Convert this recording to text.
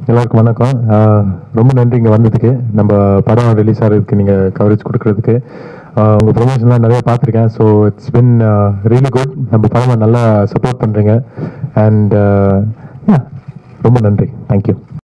எல்லாருக்கும் வணக்கம். ரொம்ப நன்றி இங்கே வந்ததுக்கு. நம்ம படம் ரிலீஸ் ஆகிறதுக்கு நீங்கள் கவரேஜ் கொடுக்கறதுக்கு. உங்கள் ப்ரொமோஷன்லாம் நிறைய பார்த்துருக்கேன். So it's been really good. நம்ம படம் நல்லா சப்போர்ட் பண்ணுறீங்க. அண்ட் ரொம்ப நன்றி. தேங்க்யூ.